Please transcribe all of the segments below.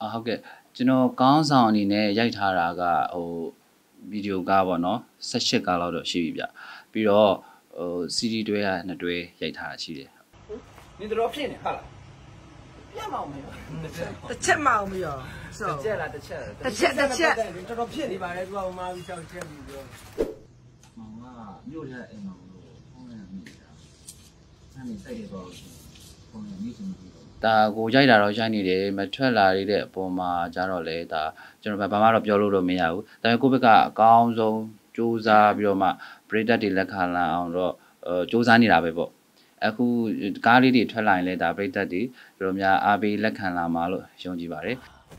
ဟုတ်ကဲ့ကျွန်တော်ကောင်းဆောင်အနေနဲ့ရိုက်ထားတာကဗီဒီယိုကားပေါ့နော်18ကားလောက်တော့ရှိပြီဗျပြီးတော့CD တွဲက2တွဲရိုက်ထားတာရှိတယ်你都骗你，好了。别毛没有， 切毛没有？是。 切了，切了。你这骗你吧，来说我妈就叫切你个。 毛啊，又是哎毛了，后面没了。那你再给多少钱？后面没什么。ဒါကိုရိုက်တာတော့ရိုက်နေတယ်မထွက်လာရတဲ့အပေါ်မှာကြတော့လေဒါကျွန်တော်ဘာမှတော့ပြောလို့မရဘူးဒါပေမဲ့ကိုယ့်ဘက်ကအကောင်းဆုံးစူးစမ်းပြီးတော့မှပရိသတ်တွေလက်ခံလာအောင်တော့စူးစမ်းနေတာပဲပေါ့အခုကားလေးတွေထွက်လာရင်လည်းဒါပရိသတ်တွေတို့များအားပေးလက်ခံလာမှာလို့ယုံကြည်ပါတယ်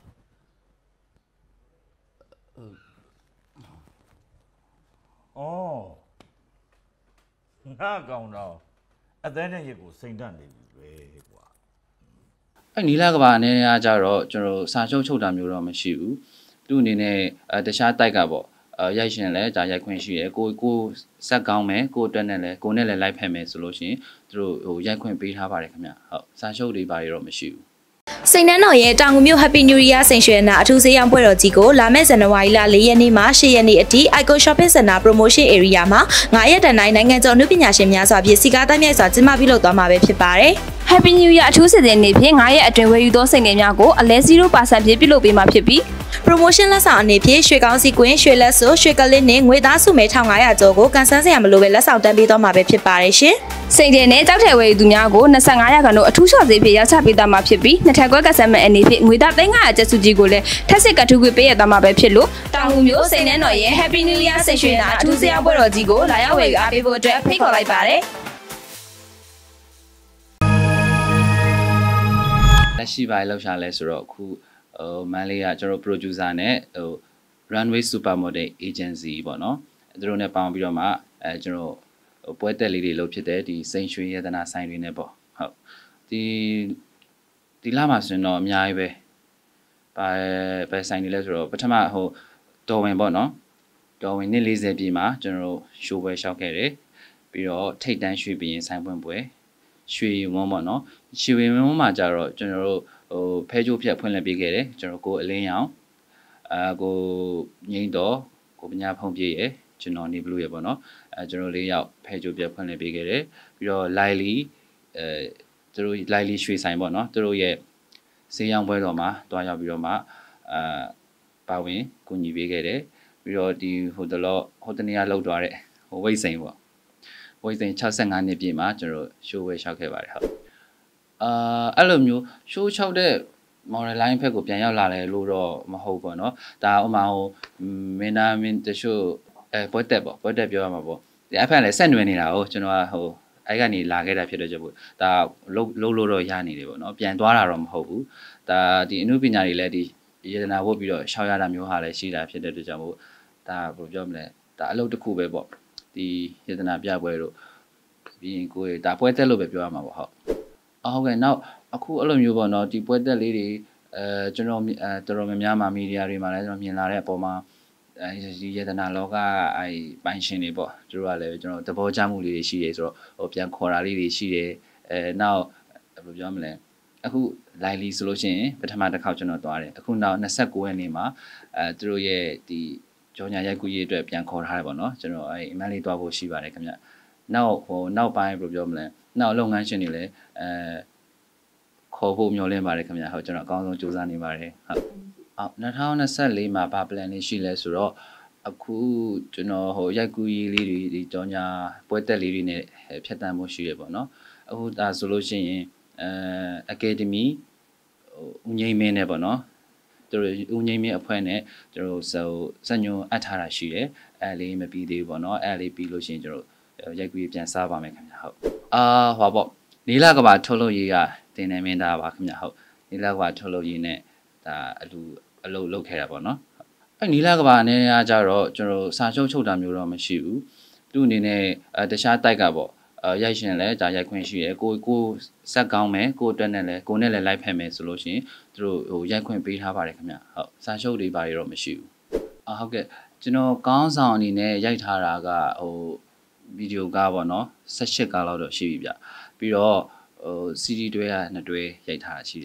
အော်ငါကောင်တော့အသက်နဲ့ရက်ကိုစိန်တတ်နေပြီပဲကွာနီလာကဘာအနေနဲ့ကြတော့ကျွန်တော်စာချုပ်ချုပ်တာမျိုးတော့မရှိဘူးသူ့အနေနဲ့တခြားတိုက်ကပေါ့ရိုက်ရှင်လဲဒါရိုက်ခွင့်ရှိရယ်ကိုစက်ကောင်းမယ်ကိုအတွက်နဲ့လဲကိုနဲ့လဲလိုက်ဖက်မယ်ဆိုလို့ရှိရင်သူတို့ရိုက်ခွင့်ပေးထားပါတယ်ခင်ဗျဟုတ်စာချုပ်တွေဘာတွေတော့မရှိဘူးစိန်နှန်းတော်ရဲ့တောင်ငူမြို့ Happy New Year စိန်ရွှေနာအထူးဈေးရောင်းပွဲတော်ကြီးကိုလာမယ့်ဇန်နဝါရီလ4ရက်နေ့မှ8ရက်နေ့အထိ Icon Shopping Center Promotion Area မှာ9ရက်တန်တိုင်းနိုင်ငံကျော်အမှုပညာရှင်များစွာဖြင့်စီကားတိုက်မြိုက်စွာကျင်းပပြုလုပ်သွားမှာပဲဖြစ်ပါတယ်။ Happy New Year အထူးစီစဉ်နေဖြင့်9ရက်အတွင်းဝယ်ယူသောစိန်တွေများကိုအလဲ 0% ဖြင့်ပြုလုပ်ပေးမှာဖြစ်ပြီး promotion လက်ဆောင်အနေဖြင့်ရွှေကောင်းစီကွင်းရွှေလက်စို့ရွှေကလစ်နဲ့ငွေသားစုမဲ1500ကျော်ကိုကန်ဆန်းစရာမလိုပဲလက်ဆောင်တန်းပေးသွားမှာပဲဖြစ်ပါတယ်ရှင်။စိန်တဲ့နဲ့ကြောက်တဲ့ဝယ်ယူသူများကို25ရာခိုင်နှုန်းအထူးလျှော့ဈေးဖြင့်ရောင်းချပေးသွားမှာဖြစ်ပြီးနှစ်ထပ်ကွက်ကစားမဲ့အနေဖြင့်ငွေသား3500ကျပ်စုကြီးကိုလည်းထက်စစ်ကထူးခွေပေးရသွားမှာပဲဖြစ်လို့တောင်ငူမျိုးစိန်နှန်းတော်ရဲ့ Happy New Year စိန်ရွှေနာအထူးဈေးရောင်းပွဲတော်ကြီးကိုလာရောက်ဝယ်ယူအားပေးဖို့အတွက်ဖိတ်ခေါ်လိုက်ပါတယ်။လက်ရှိပိုင်းလောက်ရှာလဲဆိုတော့အခုမန်လေးကကျွန်တော် producer နဲ့Runway Supermodel Agency ပေါ့နော်သူတို့နဲ့ပေါင်းပြီးတော့မှကျွန်တော်ပွဲတက်လေးတွေလုပ်ဖြစ်တဲ့ဒီစိန်ရွှေရတနာဆိုင်တွေနဲ့ပေါ့ဟုတ်ဒီလမှာဆိုရင်တော့အများကြီးပဲဆိုင်တွေလဲဆိုတော့ပထမတော်ဝင်ပေါ့နော်တော်ဝင်နှစ်40ပြည့်မှာကျွန်တော်ရှိုးပွဲရှောက်ခဲ့တယ်ပြီးတော့ထိတ်တန်းရွှေဘရင်ဆိုင်ပွင့်ပွဲရွှေဝန်းပေါ့နော်ရွှေဝန်းမှာကြတော့ကျွန်တော်တို့ဖဲကြိုးဖြတ်ဖွင့်လှစ်ပေးခဲ့တယ်ကျွန်တော်ကိုအလင်းရောင်ကိုငိမ့်တော်ကိုပညာဖုံးပြည့်ရကျွန်တော်နေဘလူးရပေါ့နော်ကျွန်တော်၄ယောက်ဖဲကြိုးပြတ်ဖွင့်လှစ်ပေးခဲ့တယ်ပြီးတော့လိုက်လီသူတို့လိုက်လီရွှေဆိုင်ပေါ့နော်သူတို့ရဲ့ဈေးရောင်းပွဲတော်မှာတွားရောက်ပြီးတော့မှပါဝင်ကူညီပေးခဲ့တယ်ပြီးတော့ဒီဟိုတနေ့ကလောက်သွားတဲ့ဝိတ်စိန်ပေါ့ဝိတ်စိန်65နှစ်ပြည့်မှာကျွန်တော်ရှိုးဝဲလျှောက်ခဲ့ပါတယ်ဟုတ်အဲ့လိုမျိုးရှိုး6တဲ့ model line ဘက်ကိုပြန်ရောက်လာတယ်လို့တော့မဟုတ်ပေါ့နော်ဒါဥမာမင်းသားမင်းတချို့ပွဲတက်ပြောရမှာပေါ့ဒီအဖက်လည်းဆက်နွယ်နေတာကိုကျွန်တော်ကအဲ့ကနေလာခဲ့တာဖြစ်တော့ကြဘူးဒါလုံးလို့တော့ရနေတယ်ပေါ့နော်ပြန်သွားတာတော့မဟုတ်ဘူးဒါဒီအမှုပညာတွေလည်းဒီရတနာဝတ်ပြီးတော့ရှောက်ရတာမျိုးဟာလည်းရှိတာဖြစ်တဲ့အတွက်ကြောင့်မို့ဒါဘယ်လိုပြောမလဲဒါအလုပ်တစ်ခုပဲပေါ့ဒီရတနာပြပွဲတို့ပြီးရင်ကိုယ်ဒါပွဲတက်လို့ပဲပြောရမှာပေါ့ဟုတ်ဟုတ်ကဲ့နောက်အခုအဲ့လိုမျိုးပေါ့နော်ဒီပွဲတက်လေးတွေကျွန်တော်တော်တော်များများမှာမီဒီယာတွေမှာလည်းကျွန်တော်မြင်လာတဲ့အပေါ်မှာဒီရတနာလောကပိုင်ရှင်တွေပေါ့သူတို့ကလည်းကျွန်တော်သဘောကျမှုလေးတွေရှိတယ်ဆိုတော့ပြန်ခေါ်တာလေးတွေရှိတယ်နောက်ဘယ်လိုပြောမလဲအခု lively ဆိုလို့ရှိရင်ပထမတစ်ခေါက်ကျွန်တော်သွားတယ်အခုနောက်29ရက်နေ့မှာသူတို့ရဲ့ဒီကြောညာရိုက်ကူးရေးအတွက်ပြန်ခေါ်ထားတယ်ပေါ့နော်ကျွန်တော်အမန်လေးသွားဖို့ရှိပါတယ်ခင်ဗျနောက်ပိုင်းဘယ်လိုပြောမလဲနောက်လုပ်ငန်းရှင်တွေလည်းခေါ်ဖို့မျှော်လင့်ပါတယ်ခင်ဗျဟုတ်ကျွန်တော်အကောင်းဆုံးကြိုးစားနေပါတယ်ဟုတ်2024မှာဘာ plan လေးရှိလဲဆိုတော့အခုကျွန်တော်ရိုက်ကူးရေးလေးတွေဒီကြောညာပွဲတက်လေးတွေနဲ့ဖြတ်တန်းမှုရှိရပေါ့နော်အခုဒါဆိုလို့ရှိရင်Academy ဦးငိမ့်မင်းနဲ့ပေါ့နော်သူတို့ဦးငိမ့်မင်းအဖွဲ့နဲ့သူတို့စညွန်အပ်ထားတာရှိတယ်အဲ့လေးမပြီးသေးဘူးပေါ့နော်အဲ့လေးပြီးလို့ရှိရင်ကျွန်တော်ရိုက်ကူးရေးပြန်စားပါမယ်ခင်ဗျဟုတ်ဟောပေါ့နေလကဘာထုတ်လို့ရေးကတင်နေမင်းသားပါခင်ဗျဟုတ်နေလကဘာထုတ်လို့ရေးနဲ့ဒါအလုပ်လုပ်ခဲ့တာပေါ့နော်အဲ့နီလာကဘာအနေနဲ့ကြတော့ကျွန်တော်စာချုပ်ချုပ်တာမျိုးတော့မရှိဘူးသူ့အနေနဲ့တခြားတိုက်ကပေါ့ရိုက်ရှင်လဲဒါရိုက်ခွင့်ရှိရယ်ကိုစက်ကောင်းမယ်ကိုအတွက်နဲ့လဲကိုနဲ့လဲလိုက်ဖက်မယ်ဆိုလို့ရှိရင်သူတို့ရိုက်ခွင့်ပေးထားပါတယ်ခင်ဗျဟုတ်စာချုပ်တွေဘာတွေတော့မရှိဘူးဟုတ်ကဲ့ကျွန်တော်ကောင်းဆောင်အနေနဲ့ရိုက်ထားတာကဗီဒီယိုကားပေါ့နော်18ကားလောက်တော့ရှိပြီဗျပြီးတော့CD တွဲက2တွဲရိုက်ထားတာရှိတယ်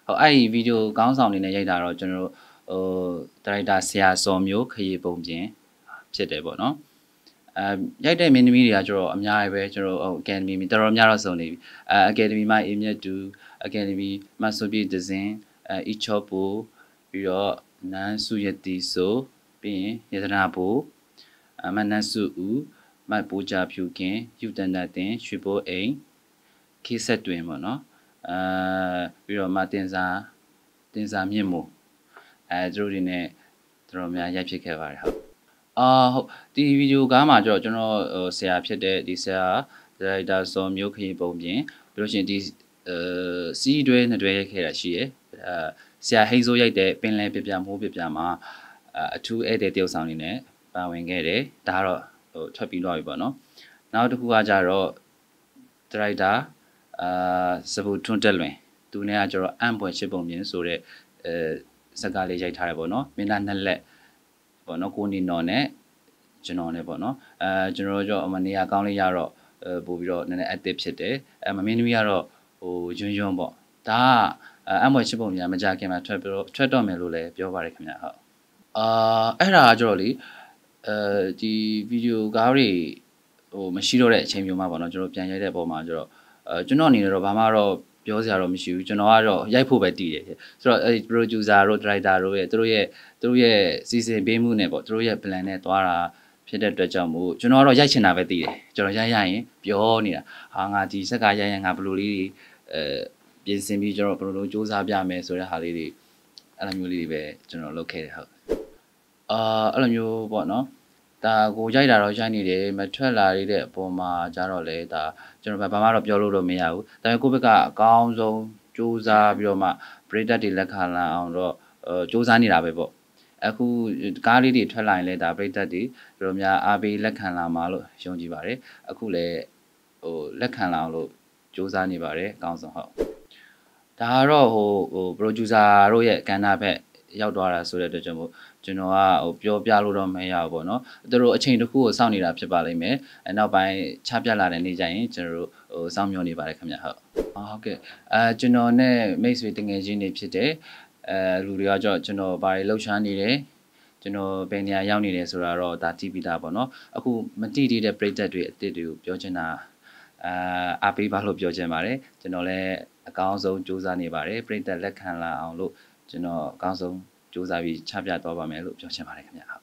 ဟုတ်အဲ့ဒီဗီဒီယိုကောင်းဆောင်နေနဲ့ရိုက်တာတော့ကျွန်တော်ဒါရိုက်တာဆရာစော်မျိုးခရီးပုံပြင်ဖြစ်တယ်ပေါ့နော်ရိုက်တဲ့မင်းသမီးတွေကကျွန်တော်အများကြီးပဲကျွန်တော်အကယ်ဒမီတော်တော်များတော့စုံနေပြီအကယ်ဒမီမှာအေးမြတ်တူအကယ်ဒမီမှာဆိုပြဒဇင်အီချောပူပြီးတော့နန်းစုရတီဆိုပြီးရင်ရတနာဘူမနန်းစုဦးမတ်ပူကြဖြူကင်ယူတန်တတင်ရွှေဘိုးအိမ်ခေဆက်တွင်ပေါ့နော်ပြီးတော့မတင်စာမြင့်မို့သူတို့တွေနဲ့တော်တော်များရိုက်ဖြစ်ခဲ့ပါတယ်ဟုတ်ဟုတ်ဒီဗီဒီယိုကားမှာကျွန်တော်ဆရာဖြစ်တဲ့ဒီဆရာဒါရိုက်တာစောမျိုးခရီးပုံပြင်ပြီးလို့ရှိရင်ဒီစီးတွဲနှစ်တွဲရိုက်ခဲ့တာရှိရယ်ဆရာဟိန်းစိုးရိုက်တဲ့ပင်လယ်ပြပြမိုးပြပြမှာအထူးဧည့်သည်တယောက်ဆောင်နေနဲ့ပါဝင်ခဲ့တယ်ဒါကတော့ထွက်ပြီးတော့ပြီပေါ့နော်နောက်တစ်ခုကကြတော့ဒါရိုက်တာစပူထွန်းတက်လွင်သူနဲ့ကကျတော့အံ့ဖွယ်ချစ်ပုံမြင်ဆိုတဲ့စကားလေးရိုက်ထားတယ်ပေါ့နော်မင်းသားနှစ်လက်ပေါ့နော်ကိုနေနော်နဲ့ကျွန်တော်နဲ့ပေါ့နော်ကျွန်တော်တို့အမနေရာကောင်းလေးရတော့ပို့ပြီးတော့နည်းနည်း active ဖြစ်တယ်မမင်းသမီးကတော့ဟိုယွန်းယွန်းပေါ့ဒါကအံ့ဖွယ်ချစ်ပုံမြင်မကြခင်မှာထွက်တော့မယ်လို့လည်းပြောပါတယ်ခင်ဗျဟုတ်အဲ့ဒါကကျတော့လေဒီဗီဒီယိုကားတွေဟိုမရှိတော့တဲ့အချိန်မျိုးမှာပေါ့နော်ကျွန်တော်ပြန်ရိုက်တဲ့ပုံမှာကျတော့ကျွန်တော်အနေနဲ့တော့ဘာမှတော့ပြောစရာတော့မရှိဘူးကျွန်တော်ကတော့ရိုက်ဖို့ပဲတည်တယ်ဆိုတော့အဲ့ producer တို့ director တို့ရဲ့သူတို့ရဲ့စီစဉ်ပေးမှုနဲ့ပေါ့သူတို့ရဲ့ plan နဲ့သွားတာဖြစ်တဲ့အတွက်ကြောင့်မို့ကျွန်တော်ကတော့ရိုက်ချင်တာပဲတည်တယ်ကျွန်တော်ရိုက်ရရင်ပြောနေတာဟာငါဒီစက်ကရိုက်ရင်ငါဘယ်လိုလေးပြင်ဆင်ပြီးကျွန်တော်ဘယ်လိုစူးစမ်းပြမယ်ဆိုတဲ့ဟာလေးတွေအဲ့လိုမျိုးလေးတွေပဲကျွန်တော်လုပ်ခဲ့တယ်ဟုတ်အဲ့လိုမျိုးပေါ့နော်ဒါကိုရိုက်တာတော့ရိုက်နေတယ်မထွက်လာရတဲ့အပေါ်မှာကြတော့လေဒါကျွန်တော်ဘာမှတော့ပြောလို့တော့မရဘူးဒါပေမဲ့ကိုယ့်ဘက်ကအကောင်းဆုံးစူးစမ်းပြီးတော့မှပရိသတ်တွေလက်ခံလာအောင်တော့စူးစမ်းနေတာပဲပေါ့အခုကားလေးတွေထွက်လာရင်လည်းဒါပရိသတ်တွေတို့များအားပေးလက်ခံလာမှာလို့ယုံကြည်ပါတယ်အခုလည်းဟိုလက်ခံလာအောင်လို့စူးစမ်းနေပါတယ်အကောင်းဆုံးဟုတ်ဒါကတော့ဟို producer တို့ရဲ့ကဏ္ဍဘက်ရောက်သွားတာဆိုတဲ့အတွက်ကြောင့်မို့ကျွန်တော်ကဟိုပြောပြလို့တော့မရဘူးပေါ့နော်သူတို့အချိန်တစ်ခုကိုစောင့်နေတာဖြစ်ပါလိမ့်မယ်နောက်ပိုင်းချပြလာတဲ့နေ့ကျရင်ကျွန်တော်တို့ဟိုစောင့်မျှော်နေပါတယ်ခင်ဗျဟုတ်ဟုတ်ကဲ့ကျွန်တော်နဲ့မိတ်ဆွေတငယ်ချင်းတွေဖြစ်တဲ့လူတွေကကျွန်တော်ဘာတွေလှုပ်ရှားနေတယ်ကျွန်တော်ဘယ်နေရာရောက်နေတယ်ဆိုတာတော့ဒါတီးပြီးသားပေါ့နော်အခုမတိတိတဲ့ပရိသတ်တွေအစ်စ်တွေကိုပြောချင်တာအားပေးပါလို့ပြောချင်ပါတယ်ကျွန်တော်လည်းအကောင်းဆုံးစူးစမ်းနေပါတယ်ပရိသတ်လက်ခံလာအောင်လို့ကျွန်တော်အကောင်းဆုံးစူးစမ်းပြီးချပြသွားပါမယ်လို့ပြောချင်ပါတယ်ခင်ဗျာ